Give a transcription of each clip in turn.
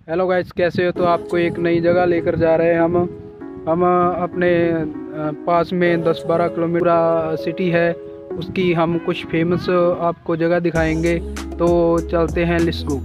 Hello guys, कैसे हो? तो आपको एक नई जगह लेकर जा रहे हैं हम अपने पास में 10-12 किलोमीटर सिटी है, उसकी हम कुछ फेमस आपको जगह दिखाएंगे। तो चलते हैं, लेट्स गो।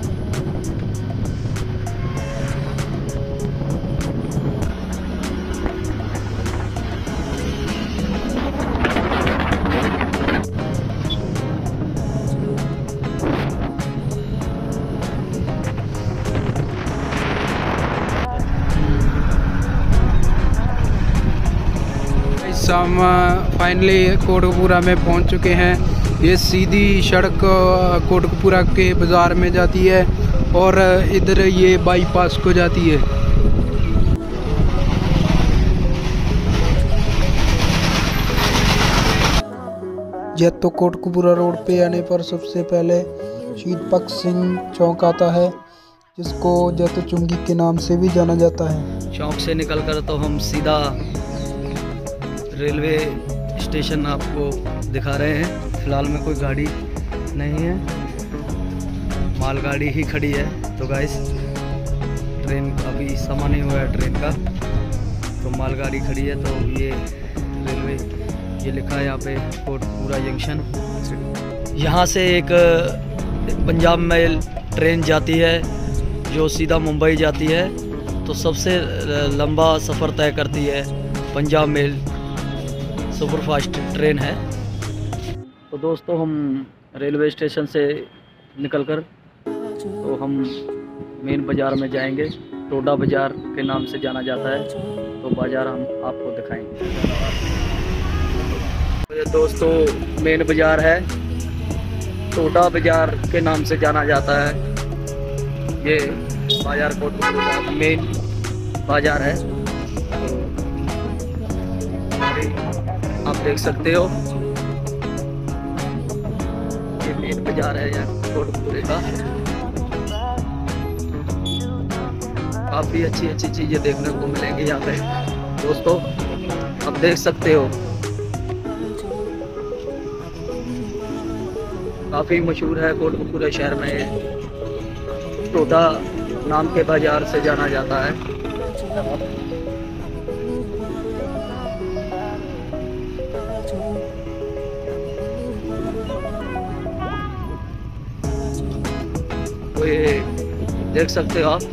हम फाइनली कोटकपूरा में पहुंच चुके हैं। ये सीधी सड़क कोटकपूरा के बाज़ार में जाती है और इधर ये बाईपास को जाती है। जैतो कोटकपूरा रोड पे आने पर सबसे पहले शहीद भगत सिंह चौक आता है, जिसको जैतो चुंगी के नाम से भी जाना जाता है। चौक से निकलकर तो हम सीधा रेलवे स्टेशन आपको दिखा रहे हैं। फिलहाल में कोई गाड़ी नहीं है, मालगाड़ी ही खड़ी है। तो गाइस, ट्रेन अभी समय नहीं हुआ है ट्रेन का, तो मालगाड़ी खड़ी है। तो ये रेलवे, ये लिखा है यहाँ पे कोटकपूरा जंक्शन। यहाँ से एक पंजाब मेल ट्रेन जाती है जो सीधा मुंबई जाती है। तो सबसे लंबा सफ़र तय करती है पंजाब मेल सुपरफास्ट ट्रेन है। तो दोस्तों, हम रेलवे स्टेशन से निकलकर तो हम मेन बाज़ार में जाएंगे। टोडा बाज़ार के नाम से जाना जाता है, तो बाज़ार हम आपको दिखाएंगे। तो ये दोस्तों मेन बाज़ार है, टोडा बाज़ार के नाम से जाना जाता है। ये बाज़ार कोटकपूरा मेन बाज़ार है। आप देख सकते हो, ये मेन बाजार है यहाँ कोटकपूरे का। काफ़ी अच्छी अच्छी चीज़ें देखने को मिलेंगी यहाँ पे दोस्तों, आप देख सकते हो। काफ़ी मशहूर है कोटकपूरा शहर में, टोडा नाम के बाजार से जाना जाता है। तो ये देख सकते हो आप,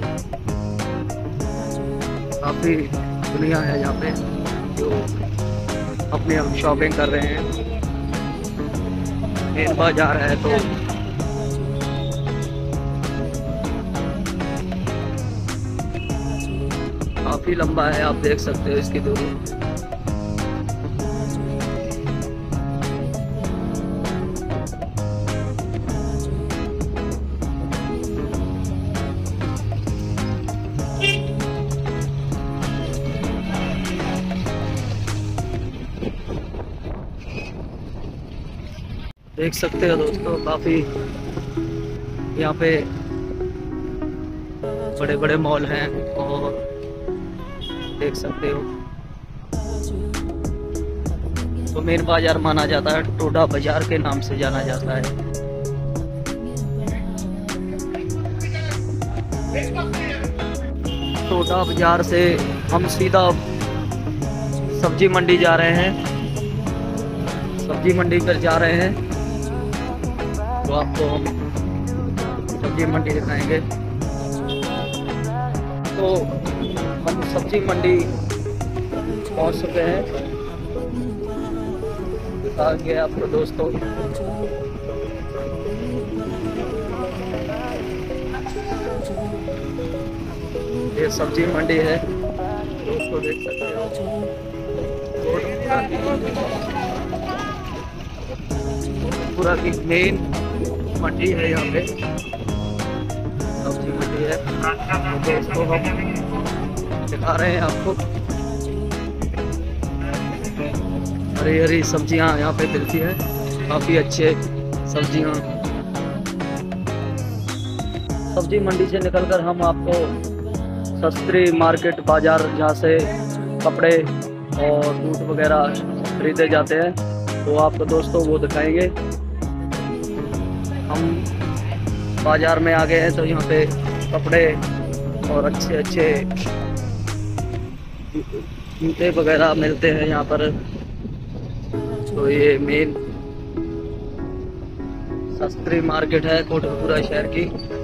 काफ़ी दुनिया है यहाँ पे जो अपने हम शॉपिंग कर रहे हैं। मेन बाजार है तो काफ़ी लंबा है, आप देख सकते हो इसकी दूरी। देख सकते हो दोस्तों, काफ़ी यहाँ पे बड़े बड़े मॉल हैं और देख सकते हो। तो मेन बाजार माना जाता है, टोडा बाजार के नाम से जाना जाता है। टोडा बाजार से हम सीधा सब्जी मंडी जा रहे हैं, सब्जी मंडी पर जा रहे हैं। तो आपको हम सब्जी मंडी दिखाएंगे। तो हम सब्जी मंडी पहुंच चुके हैं, दिखा गए आपको दोस्तों। ये सब्जी मंडी है दोस्तों, देख सकते हो। पूरा की मेन मंडी है, यहाँ पे सब्जी मंडी है दोस्तों, हम दिखा रहे हैं आपको। हरी हरी सब्जियां यहाँ पे मिलती है, काफ़ी अच्छे सब्जियां। सब्जी मंडी से निकलकर हम आपको सस्ती मार्केट बाजार, जहाँ से कपड़े और दूध वगैरह खरीदे जाते हैं, तो आपको दोस्तों वो दिखाएंगे। हम बाज़ार में आ गए हैं, तो यहाँ पे कपड़े और अच्छे अच्छे जूते वगैरह मिलते हैं यहाँ पर। तो ये मेन शास्त्री मार्केट है कोटकपूरा शहर की।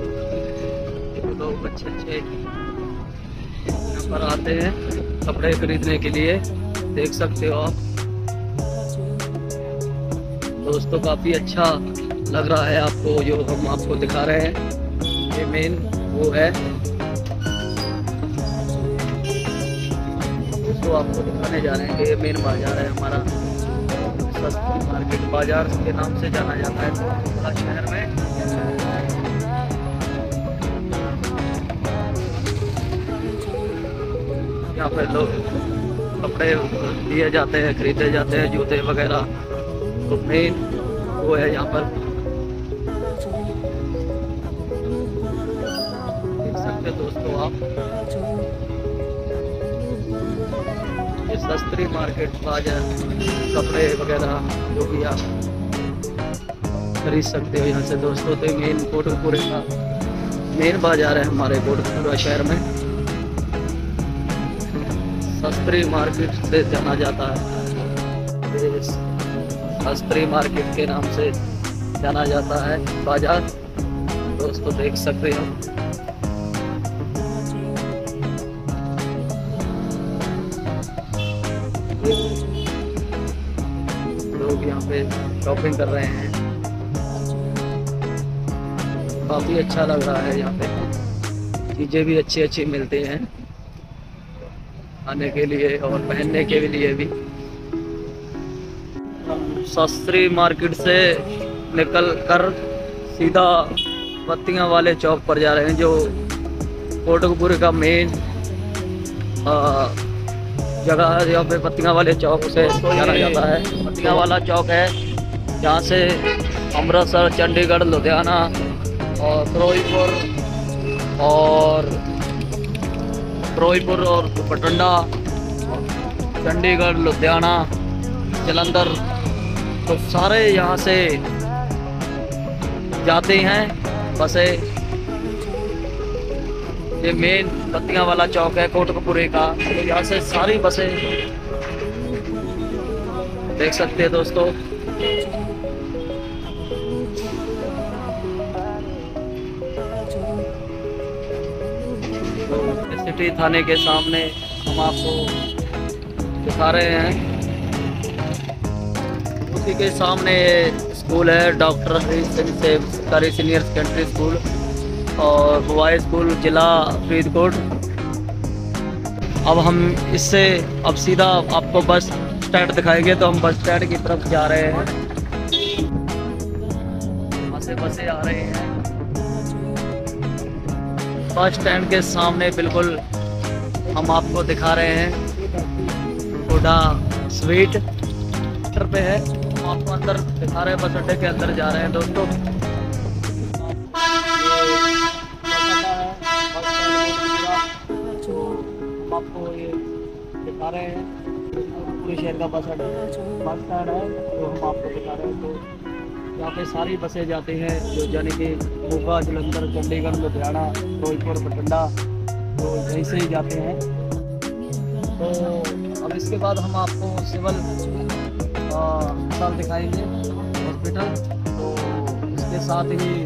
लोग अच्छे अच्छे यहाँ पर आते हैं कपड़े खरीदने के लिए, देख सकते हो आप दोस्तों। काफ़ी अच्छा लग रहा है आपको जो हम आपको दिखा रहे हैं। ये मेन वो है तो आपको दिखाने जा रहे हैं कि ये मेन बाजार है हमारा। शास्त्री मार्केट बाजार के नाम से जाना जाता है कोटकपूरा शहर में। यहाँ पे लोग कपड़े लिए जाते हैं, खरीदे जाते हैं, जूते वगैरह। तो मेन वो है यहाँ पर, देख सकते हैं दोस्तों आप। ये शास्त्री मार्केट बाजार कपड़े वगैरह जो भी आप खरीद सकते हो यहाँ से दोस्तों। तो मेन कोटकपूरे का मेन बाजार है हमारे कोटकपूरा शहर में। शास्त्री मार्केट से जाना जाता है, शास्त्री मार्केट के नाम से जाना जाता है बाजार दोस्तों, देख सकते हो। लोग यहाँ पे शॉपिंग कर रहे हैं, काफी अच्छा लग रहा है। यहाँ पे चीजें भी अच्छी अच्छी मिलती हैं खाने के लिए और पहनने के लिए भी। शास्त्री मार्केट से निकल कर सीधा पत्तियां वाले चौक पर जा रहे हैं, जो कोटकपूरे का मेन जगह है। यहाँ पे पत्तियां वाले चौक से जाना जाता है। पत्तियां वाला चौक है जहाँ से अमृतसर, चंडीगढ़, लुधियाना और फिरोजपुर और बठिंडा, चंडीगढ़, लुधियाना, जलंधर, तो सारे यहाँ से जाते हैं बसें। ये मेन पत्तियां वाला चौक है कोटकपूरे का, तो यहाँ से सारी बसें देख सकते हैं दोस्तों। तो सिटी थाने के सामने हम आपको दिखा रहे हैं। उसी के सामने स्कूल है डॉक्टर हरीश सिंह सरकारी सीनियर सेकेंडरी स्कूल और बॉय स्कूल जिला फरीदकोट। अब हम इससे अब सीधा आपको बस स्टैंड दिखाएंगे, तो हम बस स्टैंड की तरफ जा रहे हैं। वहाँ से बसें आ रही हैं। बस स्टैंड के सामने बिल्कुल हम आपको दिखा रहे हैं थोड़ा स्वीट पे है, हम आपको अंदर दिखा रहे हैं। बस अड्डे के अंदर जा रहे हैं दोस्तों। आपको ये दिखा रहे हैं पूरे शहर का बस स्टैंड है, तो हम आपको दिखा रहे हैं। तो यहाँ पे सारी बसें जाती हैं जो यानी कि मोगा, जलंधर, चंडीगढ़, लुधियाना, फिरोजपुर, बठिंडा, तो यहीं से ही जाते हैं। तो अब इसके बाद हम आपको सिविल अस्पताल दिखाएंगे, हॉस्पिटल। तो इसके साथ ही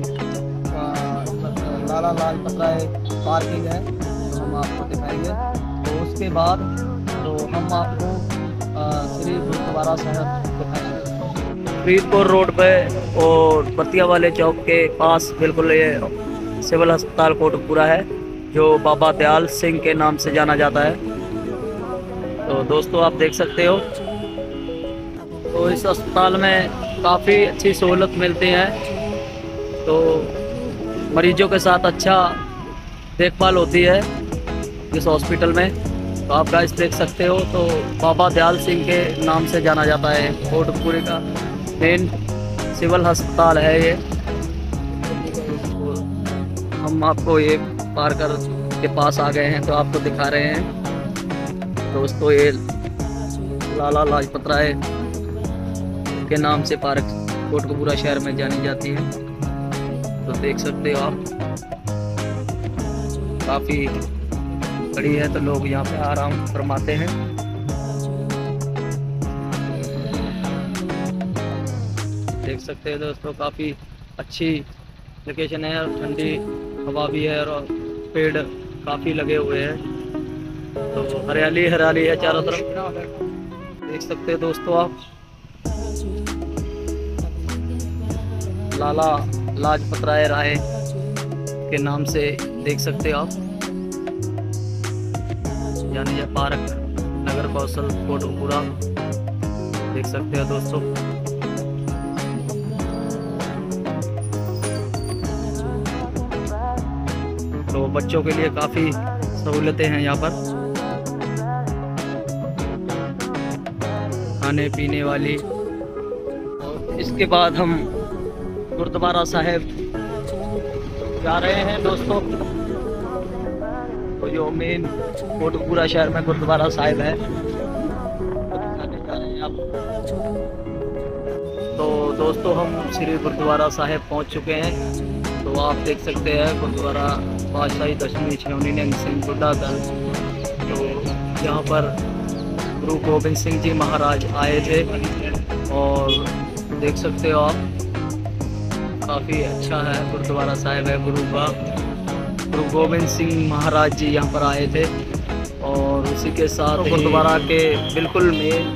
लाला लाजपत राय पार्किंग है, तो हम आपको दिखाएंगे। तो उसके बाद तो हम आपको श्री गुरुद्वारा साहब दिखाएंगे फरीदकोट रोड पे और पत्तियां वाले चौक के पास। बिल्कुल ये सिविल अस्पताल कोटकपूरा है जो बाबा दयाल सिंह के नाम से जाना जाता है। तो दोस्तों आप देख सकते हो, तो इस अस्पताल में काफ़ी अच्छी सहूलत मिलती है। तो मरीजों के साथ अच्छा देखभाल होती है इस हॉस्पिटल में। तो आप गाइस देख सकते हो, तो बाबा दयाल सिंह के नाम से जाना जाता है कोटकपूरे का मेन सिविल अस्पताल है ये। हम आपको ये पार्कर के पास आ गए हैं, तो आपको दिखा रहे हैं दोस्तों। ये लाला लाजपत राय के नाम से पार्क कोटकपूरा शहर में जानी जाती है, तो देख सकते हो आप। काफ़ी बड़ी है, तो लोग यहाँ पे आराम फरमाते हैं। देख सकते हैं दोस्तों, काफ़ी अच्छी लोकेशन है और ठंडी हवा भी है और पेड़ काफ़ी लगे हुए हैं, तो हरियाली हरियाली है चारों तरफ। देख सकते हैं दोस्तों आप, लाला लाजपत राय के नाम से देख सकते हो आप, यानी यह पार्क नगर कौशल कोटकपुरा देख सकते हो दोस्तों। तो बच्चों के लिए काफ़ी सहूलतें हैं यहाँ पर, खाने पीने वाली। इसके बाद हम गुरुद्वारा साहिब जा रहे हैं दोस्तों। तो जो मेन कोटकपुरा शहर में गुरुद्वारा साहिब है, जा रहे हैं आप। तो दोस्तों हम श्री गुरुद्वारा साहिब पहुंच चुके हैं। तो आप देख सकते हैं गुरुद्वारा पातशाही दशमी श्रोमणी निहंग सिंह बुड्ढा दल। तो यहाँ पर गुरु गोबिंद सिंह जी महाराज आए थे और देख सकते हो आप, काफ़ी अच्छा है गुरुद्वारा साहिब है गुरु का। गुरु गोबिंद सिंह महाराज जी यहाँ पर आए थे और उसी के साथ गुरुद्वारा के बिल्कुल मेन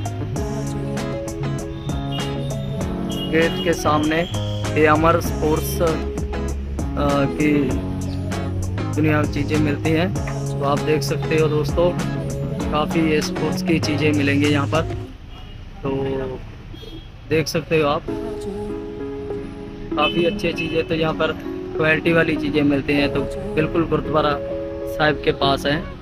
गेट के सामने ये अमर स्पोर्ट्स की दुनिया की चीज़ें मिलती हैं। तो आप देख सकते हो दोस्तों, काफ़ी स्पोर्ट्स की चीज़ें मिलेंगी यहाँ पर। तो देख सकते हो आप, काफ़ी अच्छी चीज़ें तो यहाँ पर क्वालिटी वाली चीज़ें मिलती हैं। तो बिल्कुल गुरुद्वारा साहिब के पास हैं।